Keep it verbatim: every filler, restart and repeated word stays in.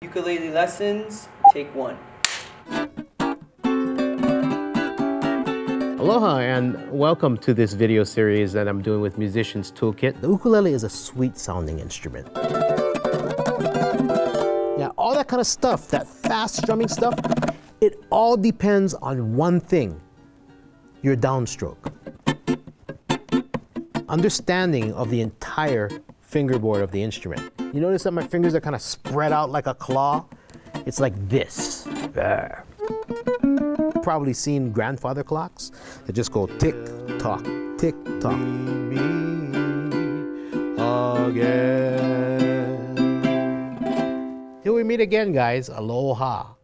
Ukulele Lessons, take one. Aloha and welcome to this video series that I'm doing with Musicians Toolkit. The ukulele is a sweet sounding instrument. Yeah, all that kind of stuff, that fast strumming stuff, it all depends on one thing, your downstroke. Understanding of the entire fingerboard of the instrument. You notice that my fingers are kind of spread out like a claw? It's like this. There. Probably seen grandfather clocks that just go tick tock, tick tock. Again. Till we meet again, guys. Aloha.